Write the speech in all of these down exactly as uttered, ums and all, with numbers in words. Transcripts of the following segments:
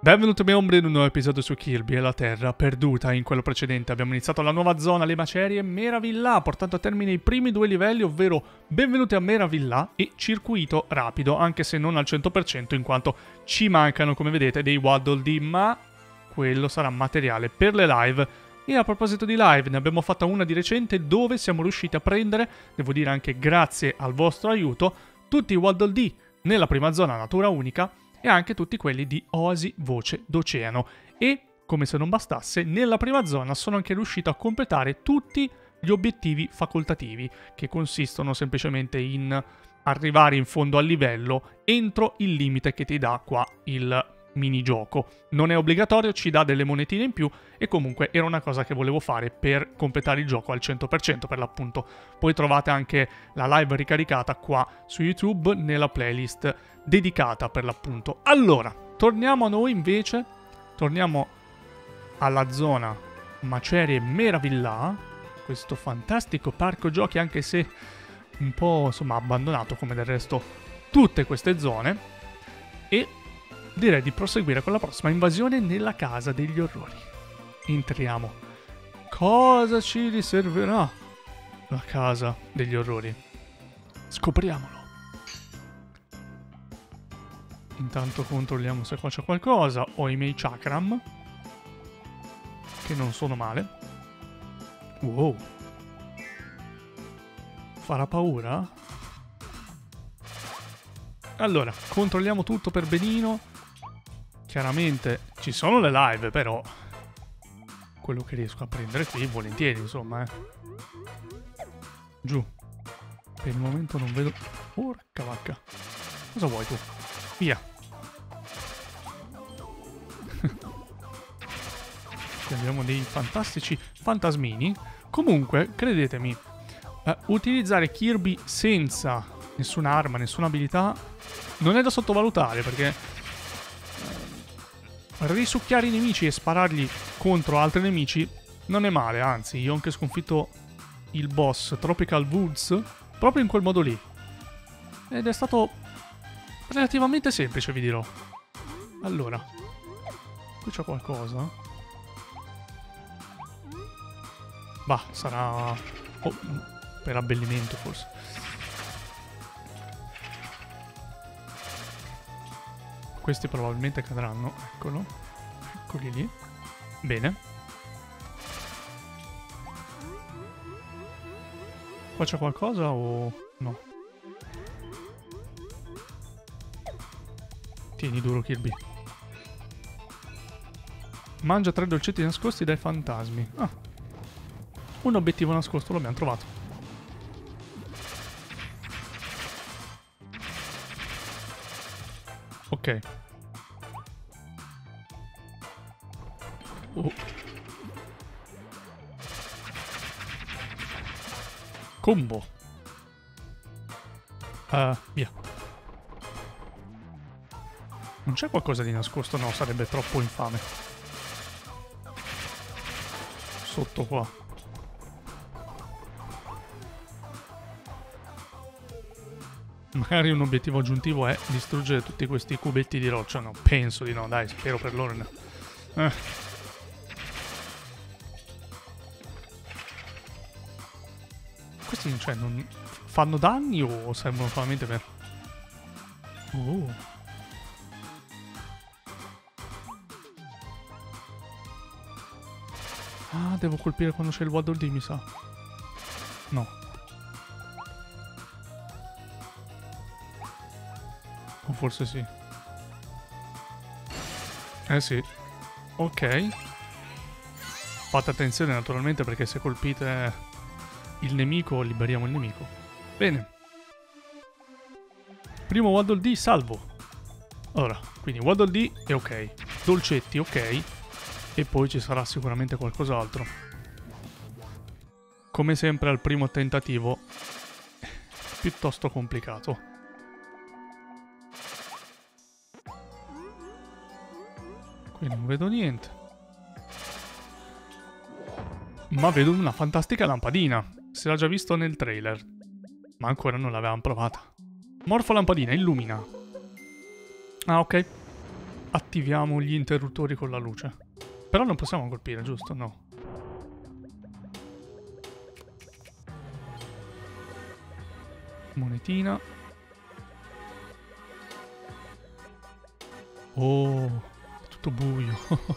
Benvenuti miei ombri in un nuovo episodio su Kirby e la Terra perduta. In quello precedente abbiamo iniziato la nuova zona, le macerie Meravillà, portando a termine i primi due livelli, ovvero benvenuti a Meravillà e circuito rapido, anche se non al cento per cento in quanto ci mancano, come vedete, dei Waddle Dee, ma quello sarà materiale per le live. E a proposito di live, ne abbiamo fatta una di recente dove siamo riusciti a prendere, devo dire anche grazie al vostro aiuto, tutti i Waddle Dee nella prima zona natura unica, e anche tutti quelli di Oasi Voce d'Oceano. E, come se non bastasse, nella prima zona sono anche riuscito a completare tutti gli obiettivi facoltativi, che consistono semplicemente in arrivare in fondo al livello entro il limite che ti dà qua il minigioco. Non è obbligatorio, ci dà delle monetine in più e comunque era una cosa che volevo fare per completare il gioco al cento per cento per l'appunto. Poi trovate anche la live ricaricata qua su YouTube nella playlist dedicata per l'appunto. Allora, torniamo a noi invece, torniamo alla zona Macerie Meravillà, questo fantastico parco giochi, anche se un po' insomma abbandonato come del resto tutte queste zone, e direi di proseguire con la prossima invasione nella casa degli orrori. Entriamo. Cosa ci riserverà la casa degli orrori? Scopriamolo. Intanto controlliamo se qua c'è qualcosa. Ho i miei chakram, che non sono male. Wow. Farà paura? Allora, controlliamo tutto per benino. Chiaramente ci sono le live, però quello che riesco a prendere qui, volentieri, insomma, eh. Giù. Per il momento non vedo... Porca vacca. Cosa vuoi tu? Via. Qui abbiamo dei fantastici fantasmini. Comunque, credetemi, eh, utilizzare Kirby senza nessuna arma, nessuna abilità non è da sottovalutare, perché risucchiare i nemici e sparargli contro altri nemici non è male, anzi, io ho anche sconfitto il boss Tropical Woods proprio in quel modo lì. Ed è stato relativamente semplice, vi dirò. Allora, qui c'è qualcosa? Bah, sarà... Oh, per abbellimento forse. Questi probabilmente cadranno, eccolo. Eccoli lì. Bene. Qua c'è qualcosa o no? Tieni duro, Kirby. Mangia tre dolcetti nascosti dai fantasmi. Ah. Un obiettivo nascosto l'abbiamo trovato. Ok. Oh. Combo. Uh, via. Non c'è qualcosa di nascosto? No, sarebbe troppo infame. Sotto qua. Magari un obiettivo aggiuntivo è distruggere tutti questi cubetti di roccia. No, penso di no, dai, spero per loro. No. Eh. Questi, cioè, non fanno danni o servono solamente per... Oh. Ah, devo colpire quando c'è il Waddle Dee, mi sa. No. O forse sì. Eh sì. Ok. Fate attenzione naturalmente, perché se colpite il nemico liberiamo il nemico. Bene. Primo Waddle Dee salvo. Allora, quindi Waddle Dee è ok. Dolcetti ok. E poi ci sarà sicuramente qualcos'altro. Come sempre al primo tentativo piuttosto complicato. Qui non vedo niente. Ma vedo una fantastica lampadina. Si era già visto nel trailer. Ma ancora non l'avevamo provata. Morfo lampadina, illumina. Ah, ok. attiviamo gli interruttori con la luce. Però non possiamo colpire, giusto? No. Monetina. Oh, è tutto buio.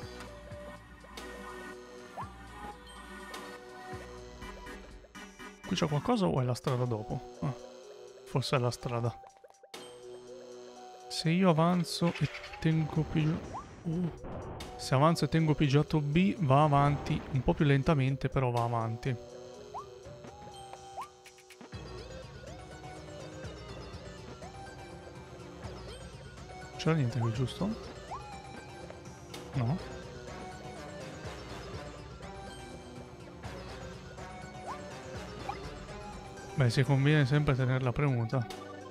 Qui c'è qualcosa o è la strada dopo? Ah, forse è la strada. Se io avanzo e tengo pigiato... Uh, se avanzo e tengo pigiato B, va avanti un po' più lentamente, però va avanti. C'era niente qui, giusto? No. Beh, si conviene sempre tenerla premuta.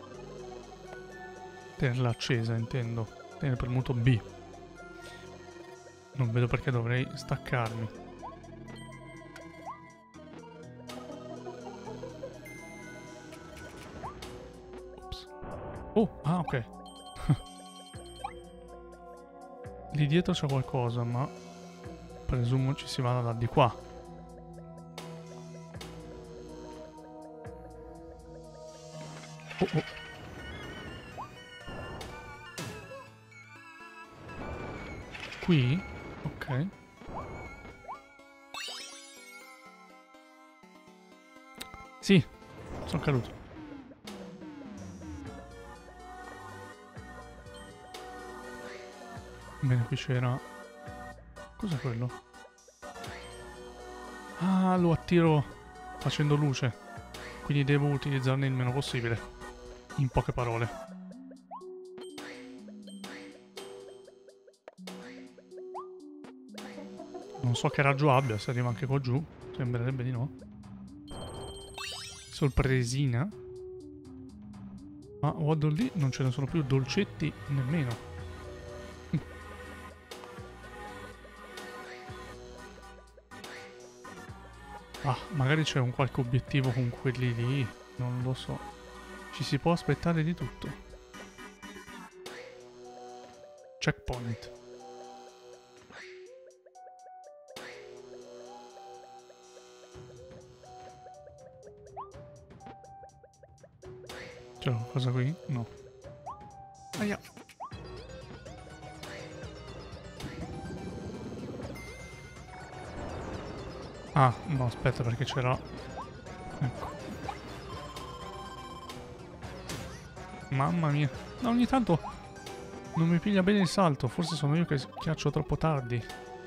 Tenerla accesa, intendo. Tenere premuto B. Non vedo perché dovrei staccarmi. Ops. Oh, ah, ok. Lì dietro c'è qualcosa, ma presumo ci si vada da di qua. Oh, oh. Qui? Ok. Sì, sono caduto. Bene, qui c'era... Cos'è quello? Ah, lo attiro facendo luce. Quindi devo utilizzarne il meno possibile. In poche parole. Non so che raggio abbia, se arriva anche qua giù. Sembrerebbe di no. Sorpresina. Ma guardo lì, non ce ne sono più dolcetti nemmeno. Ah, magari c'è un qualche obiettivo con quelli lì, non lo so. Ci si può aspettare di tutto. Checkpoint. C'è qualcosa qui? No. Aia. Ah, no, aspetta, perché c'era... Ecco. Mamma mia. No, ogni tanto non mi piglia bene il salto. Forse sono io che schiaccio troppo tardi.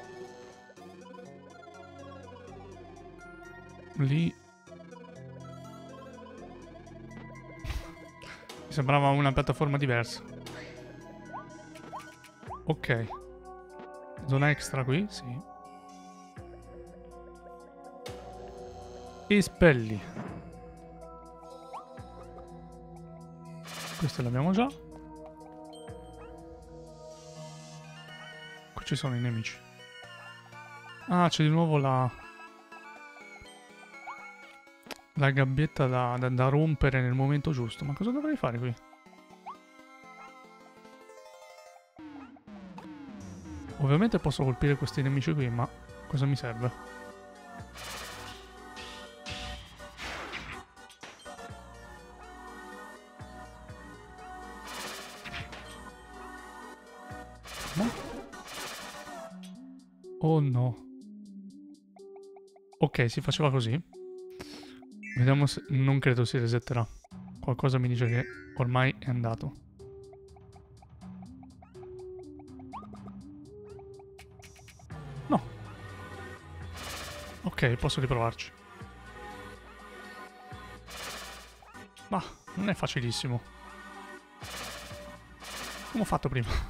Lì... Mi sembrava una piattaforma diversa. Ok. Zona extra qui? Sì. Espelli. Questo l'abbiamo già. Qui ci sono i nemici. Ah, c'è di nuovo la... La gabbietta da, da, da rompere nel momento giusto. Ma cosa dovrei fare qui? Ovviamente posso colpire questi nemici qui, ma cosa mi serve? Oh no. Ok, si faceva così. Vediamo se... Non credo si resetterà. Qualcosa mi dice che ormai è andato. No. Ok, posso riprovarci. Ma non è facilissimo. Come ho fatto prima?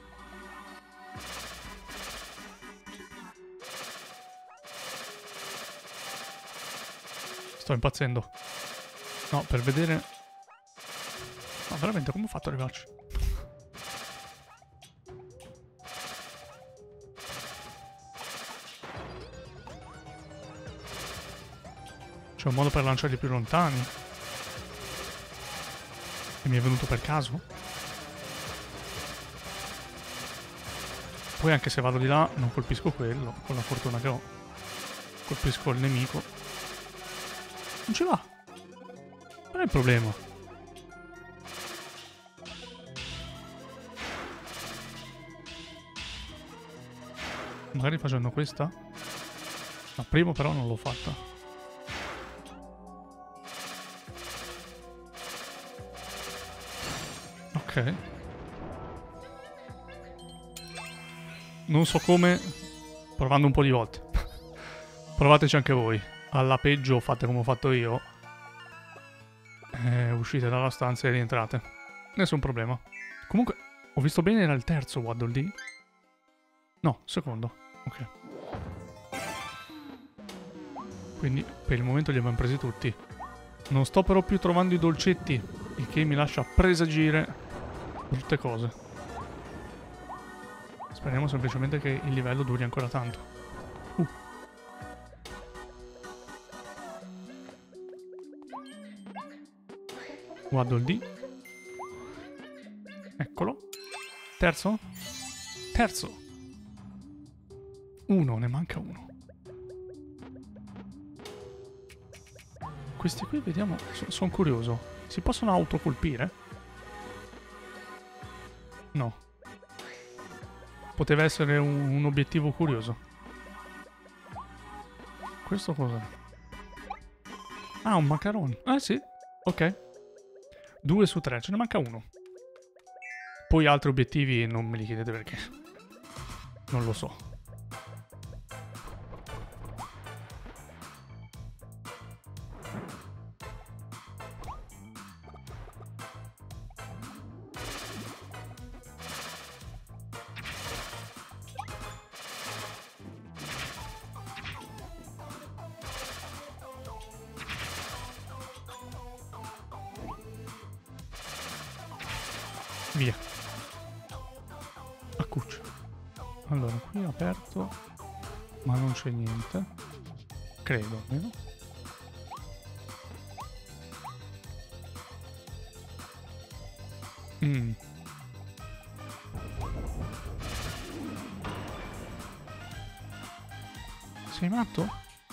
Sto impazzendo. No, per vedere... No, veramente, come ho fatto ad arrivarci? C'è un modo per lanciarli più lontani? E mi è venuto per caso? Poi anche se vado di là non colpisco quello, con la fortuna che ho. Colpisco il nemico. Non ci va. Non è il problema. Magari facendo questa? La prima però non l'ho fatta. Ok. Non so come, provando un po' di volte. Provateci anche voi. Alla peggio fate come ho fatto io. Eh, uscite dalla stanza e rientrate. Nessun problema. Comunque, ho visto bene, era il terzo Waddle Dee? No, secondo. Ok. Quindi per il momento li abbiamo presi tutti. Non sto però più trovando i dolcetti, il che mi lascia presagire brutte cose. Speriamo semplicemente che il livello duri ancora tanto. Uh. Waddle Dee. Eccolo. Terzo? Terzo. Uno, ne manca uno. Questi qui, vediamo, so, sono curioso. Si possono autocolpire? No. Poteva essere un, un obiettivo curioso. Questo cos'è? Ah, un macaroni. Ah, sì. Ok. Due su tre, ce ne manca uno. Poi altri obiettivi non me li chiedete perché. Non lo so. Via. Accuccia. Allora, qui è aperto, ma non c'è niente. Credo, almeno. Mm. Sei matto?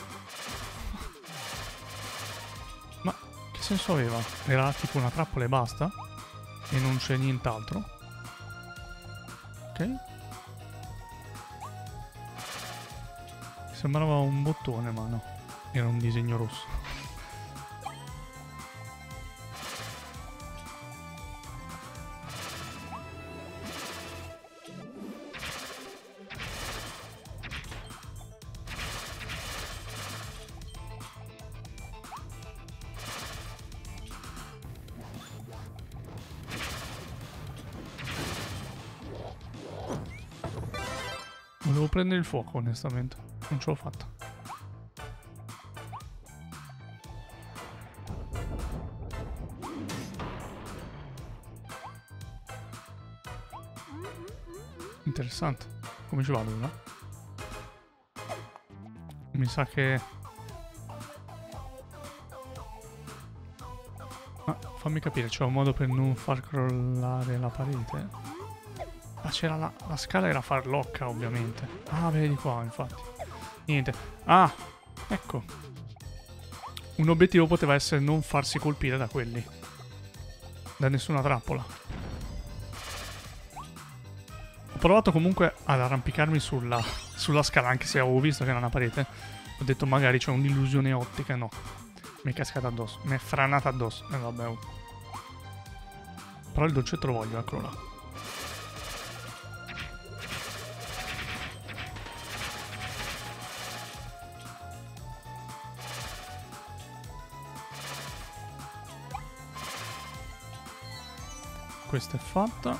Ma che senso aveva? Era tipo una trappola e basta? E non c'è nient'altro? Ok. Sembrava un bottone, ma no. Era un disegno rosso. Volevo prendere il fuoco, onestamente. Non ce l'ho fatta. Interessante. Come ci vado ora? Mi sa che... Ah, fammi capire, c'è un modo per non far crollare la parete? Ah, c'era la, la scala era farlocca, ovviamente. Ah, vedi qua, infatti. Niente. Ah, ecco. Un obiettivo poteva essere non farsi colpire da quelli. Da nessuna trappola. Ho provato comunque ad arrampicarmi sulla, sulla scala, anche se avevo visto che era una parete. Ho detto magari c'è un'illusione ottica, no. Mi è cascata addosso. Mi è franata addosso. E eh, vabbè. Oh. Però il dolcetto lo voglio, eccolo là. Questa è fatta.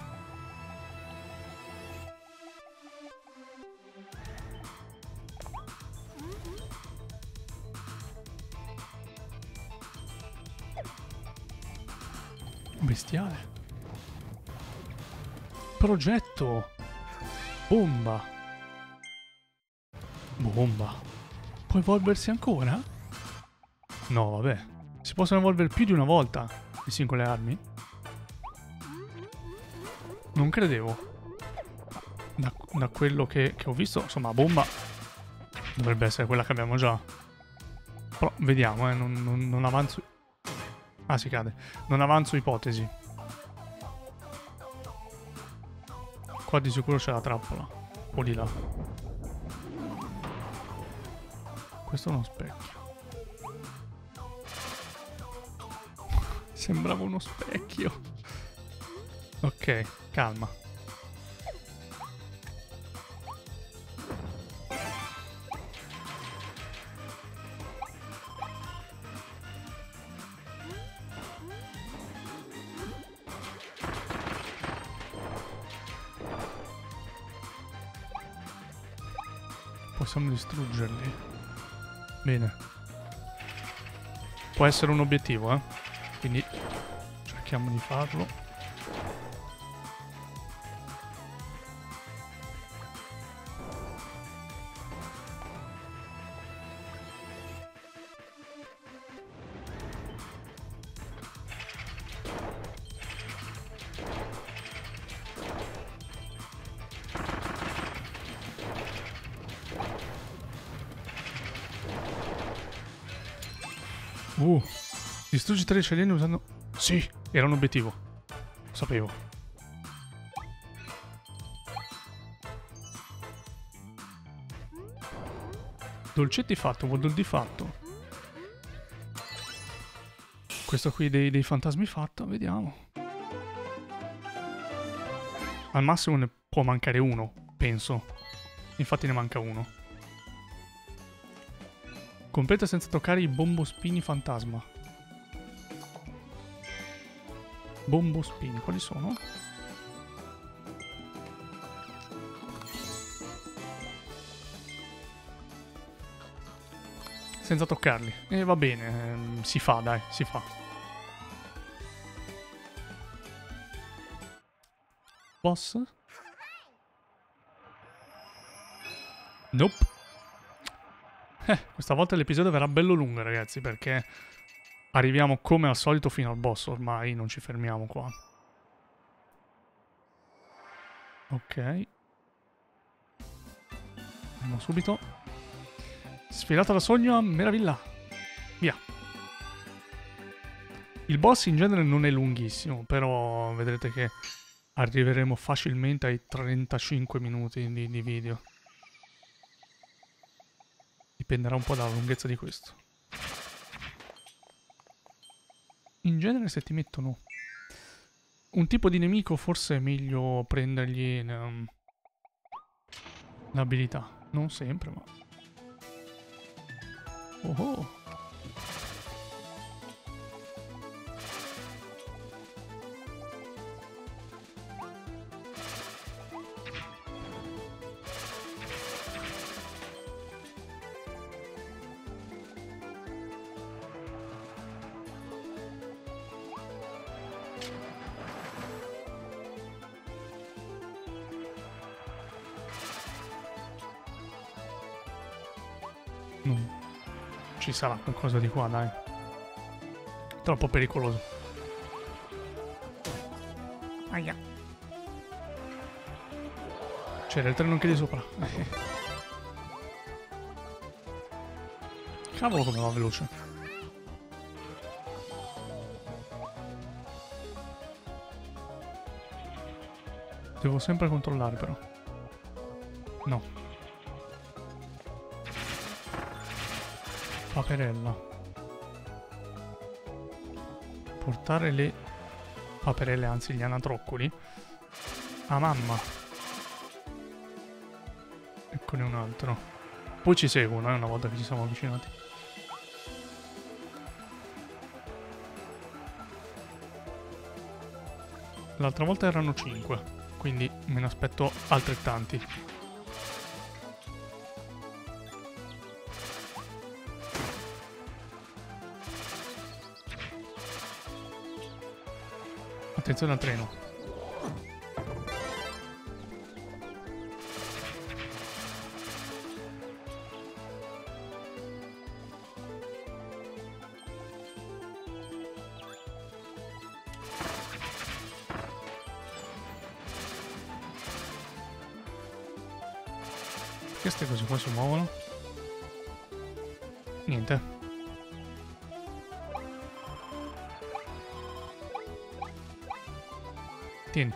Bestiale. Progetto. Bomba. Bomba. Può evolversi ancora? No, vabbè. Si possono evolvere più di una volta le singole armi? Non credevo. Da, da quello che, che ho visto, insomma, la bomba dovrebbe essere quella che abbiamo già. Però vediamo, eh, non, non, non avanzo... Ah, si cade. Non avanzo ipotesi. Qua di sicuro c'è la trappola. O di là. Questo è uno specchio. Sembrava uno specchio. Ok, calma. Possiamo distruggerli. Bene. Può essere un obiettivo, eh. Quindi cerchiamo di farlo. Uh, distruggi tre alieni usando... Sì, era un obiettivo. Lo sapevo. Dolcetti fatto, Waddle di fatto. Questo qui dei, dei fantasmi fatto, vediamo. Al massimo ne può mancare uno, penso. Infatti ne manca uno. Completa senza toccare i bombospini fantasma. Bombospini, quali sono? Senza toccarli. E eh, va bene, ehm, si fa, dai, si fa. Boss? Nope. Eh, questa volta l'episodio verrà bello lungo, ragazzi, perché arriviamo come al solito fino al boss, ormai non ci fermiamo qua. Ok. Andiamo subito. Sfilata da sogno a meraviglia. Via. Il boss in genere non è lunghissimo, però vedrete che arriveremo facilmente ai trentacinque minuti di, di video. Dipenderà un po' dalla lunghezza di questo. In genere se ti mettono un tipo di nemico forse è meglio prendergli um, l'abilità. Non sempre, ma... Oh oh! No. Ci sarà qualcosa di qua, dai. Troppo pericoloso. Aia. C'era il treno anche di sopra. Cavolo come va veloce. Devo sempre controllare però. No. Paperella. Portare le paperelle, anzi gli anatroccoli, a mamma. Eccone un altro. Poi ci seguono, eh, una volta che ci siamo avvicinati. L'altra volta erano cinque, quindi me ne aspetto altrettanti. Attenzione al treno. Queste cose qua si muovono. Niente. Tieni.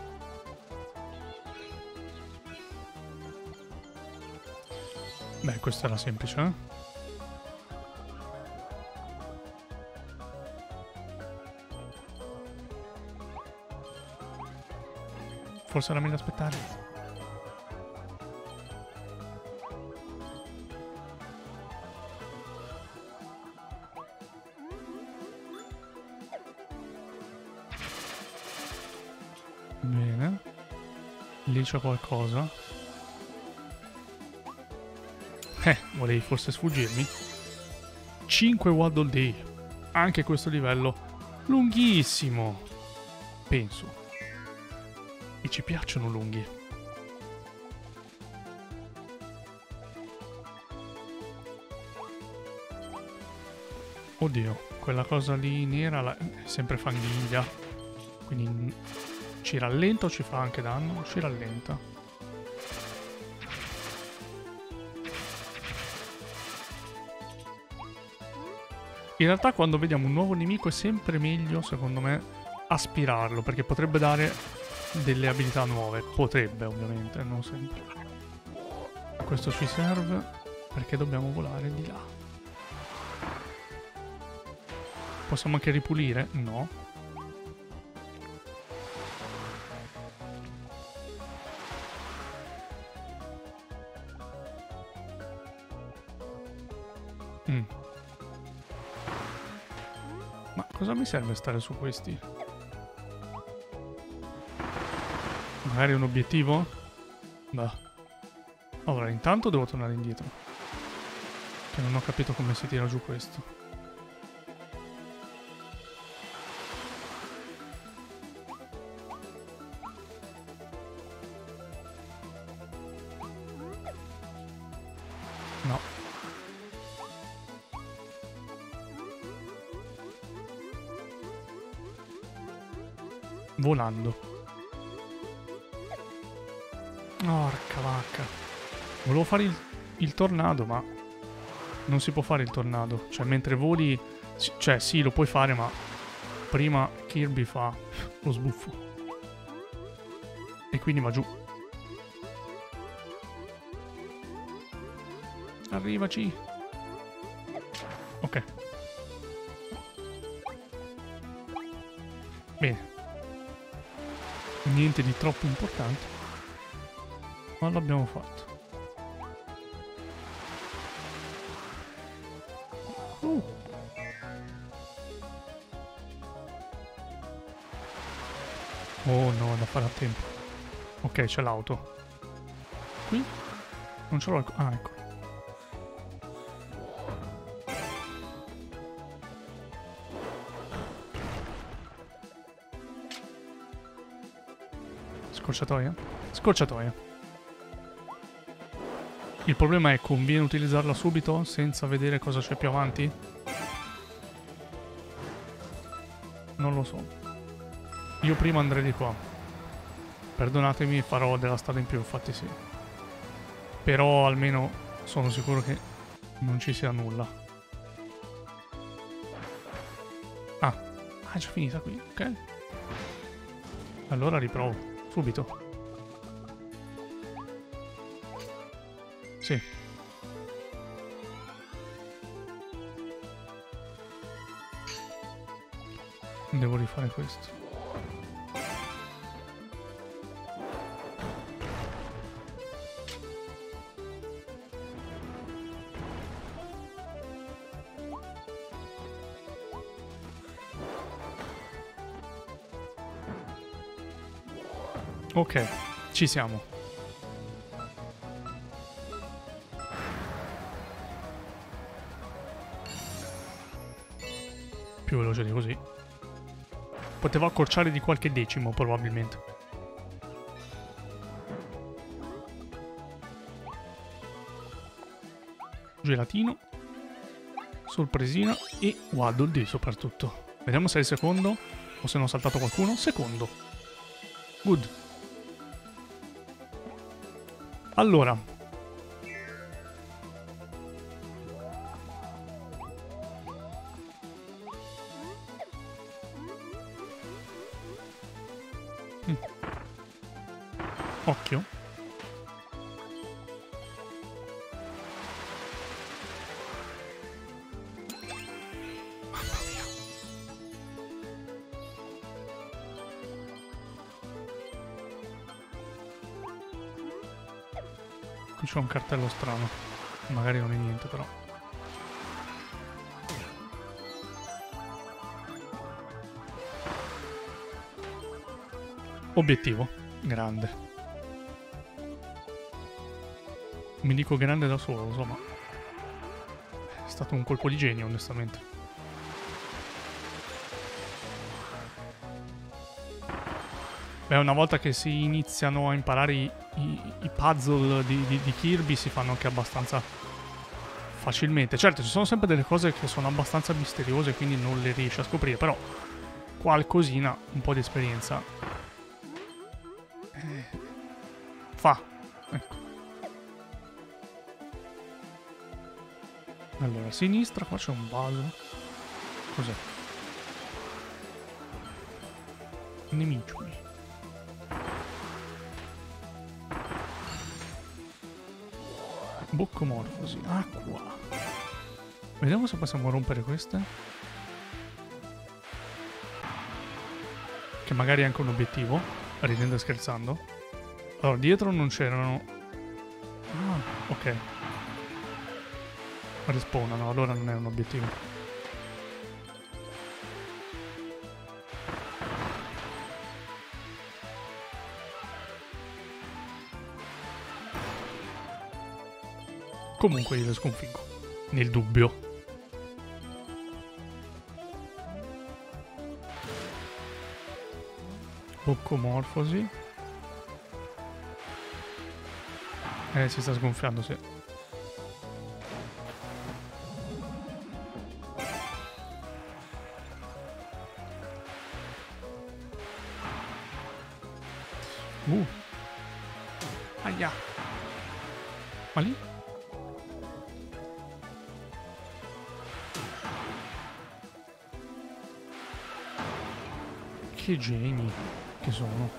Beh, questo era semplice, eh? Forse era meglio aspettare. Bene. Lì c'è qualcosa. Eh, volevi forse sfuggirmi? cinque Waddle Dee. Anche questo livello lunghissimo. Penso. E ci piacciono lunghi. Oddio, quella cosa lì nera la... è sempre fanghiglia. Quindi ci rallenta o ci fa anche danno? Ci rallenta. In realtà quando vediamo un nuovo nemico è sempre meglio, secondo me, aspirarlo, perché potrebbe dare delle abilità nuove. Potrebbe, ovviamente, non sempre. Questo ci serve perché dobbiamo volare di là. Possiamo anche ripulire? No. Mm. Ma cosa mi serve stare su questi? Magari un obiettivo? Beh. Allora, intanto devo tornare indietro. Che non ho capito come si tira giù questo. No. Volando. Porca vacca. Volevo fare il, il tornado, ma non si può fare il tornado. Cioè, mentre voli... Cioè, sì, lo puoi fare, ma prima Kirby fa lo sbuffo. E quindi va giù. Arrivaci. Ok. Bene. Niente di troppo importante. Ma l'abbiamo fatto. Uh. Oh no, da fare a tempo. Ok, c'è l'auto. Qui? Non ce l'ho il... Ah, ecco. Scorciatoia? Scorciatoia. Il problema è, conviene utilizzarla subito senza vedere cosa c'è più avanti? Non lo so. Io prima andrei di qua. Perdonatemi, farò della strada in più, infatti sì. Però almeno sono sicuro che non ci sia nulla. Ah, è già finita qui, ok. Allora riprovo, subito. Sì. Devo rifare questo. Ok, ci siamo. Più veloce di così. Potevo accorciare di qualche decimo, probabilmente. Gelatino. Sorpresina e Waddle Dee soprattutto. Vediamo se è il secondo o se ne ho saltato qualcuno. Secondo. Good. Allora. Mm. Occhio. Mamma mia. Qui c'è un cartello strano. Magari non è niente però. Obiettivo. Grande. Mi dico grande da solo, insomma. È stato un colpo di genio, onestamente. Beh, una volta che si iniziano a imparare i, i, i puzzle di, di, di Kirby si fanno anche abbastanza facilmente. Certo, ci sono sempre delle cose che sono abbastanza misteriose, quindi non le riesci a scoprire, però qualcosina, un po' di esperienza fa. Ecco. Allora, a sinistra qua c'è un puzzle. Cos'è? Nemici. Boccomorfosi. Acqua. Vediamo se possiamo rompere queste. Che magari è anche un obiettivo. Ridendo e scherzando. Allora, dietro non c'erano... Ah, ok. Respawnano, allora non è un obiettivo. Comunque io le sconfiggo. Nel dubbio. Boccomorfosi. Eh, si sta sgonfiando, sì. Uh. Aia. Ma lì? Che geni che sono.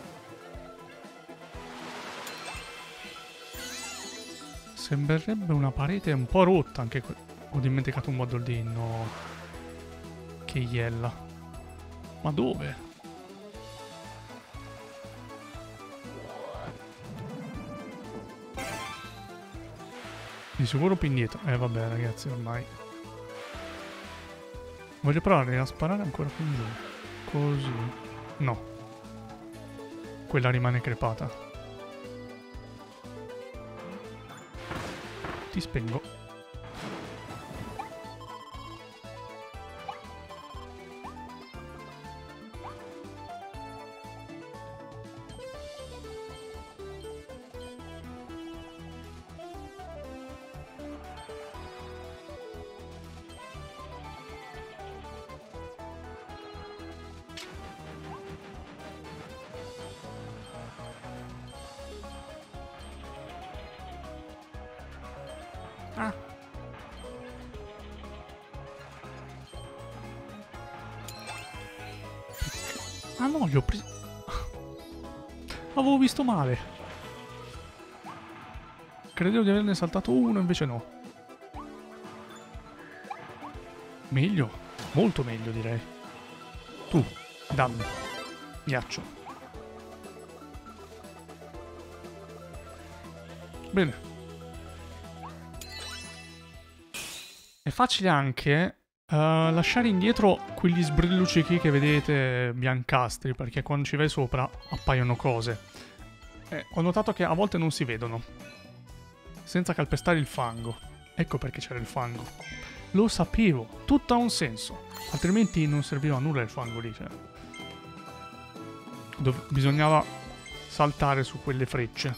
Sembrerebbe una parete un po' rotta anche qui. Ho dimenticato un modoldino. Che iella. Ma dove? Di sicuro più indietro. Eh vabbè ragazzi, ormai. Voglio provare a sparare ancora più in giù. Così. No. Quella rimane crepata. Ti spengo. Ah. Ah no, li ho presi... Avevo visto male. Credevo di averne saltato uno, invece no. Meglio. Molto meglio, direi. Tu, dammi. Ghiaccio. Bene. È facile anche uh, lasciare indietro quegli sbrilluccichi che vedete biancastri, perché quando ci vai sopra appaiono cose. Eh, ho notato che a volte non si vedono, senza calpestare il fango. Ecco perché c'era il fango. Lo sapevo, tutto ha un senso, altrimenti non serviva a nulla il fango lì. Cioè. Dov- bisognava saltare su quelle frecce.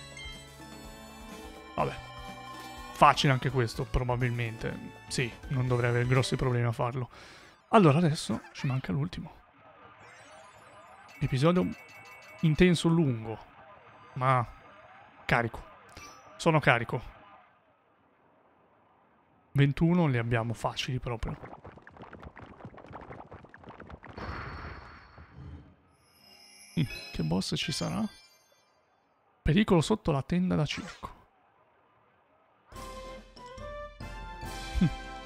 Vabbè. Facile anche questo, probabilmente. Sì, non dovrei avere grossi problemi a farlo. Allora, adesso ci manca l'ultimo. Episodio intenso, lungo. Ma carico. Sono carico. ventuno li abbiamo facili proprio. Che boss ci sarà? Pericolo sotto la tenda da circo. Hm.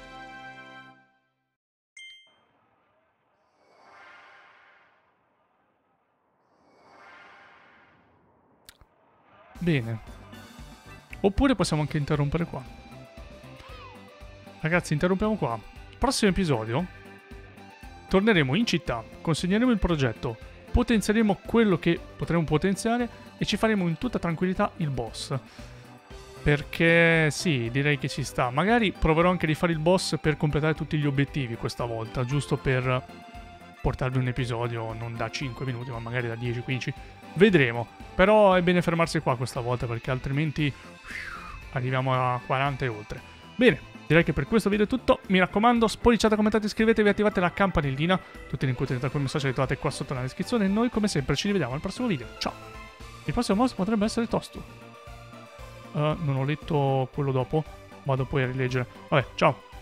Bene. Oppure possiamo anche interrompere qua. Ragazzi, interrompiamo qua. Prossimo episodio. Torneremo in città, consegneremo il progetto, potenzieremo quello che potremo potenziare e ci faremo in tutta tranquillità il boss. Perché sì, direi che ci sta. Magari proverò anche di fare il boss per completare tutti gli obiettivi questa volta, giusto per portarvi un episodio non da cinque minuti, ma magari da dieci quindici. Vedremo. Però è bene fermarsi qua questa volta, perché altrimenti arriviamo a quaranta e oltre. Bene. Direi che per questo video è tutto, mi raccomando, spolliciate, commentate, iscrivetevi e attivate la campanellina. Tutti i link utili da quel messaggio li trovate qua sotto nella descrizione e noi come sempre ci rivediamo al prossimo video. Ciao! Il prossimo boss potrebbe essere tosto. Uh, non ho letto quello dopo, vado poi a rileggere. Vabbè, ciao!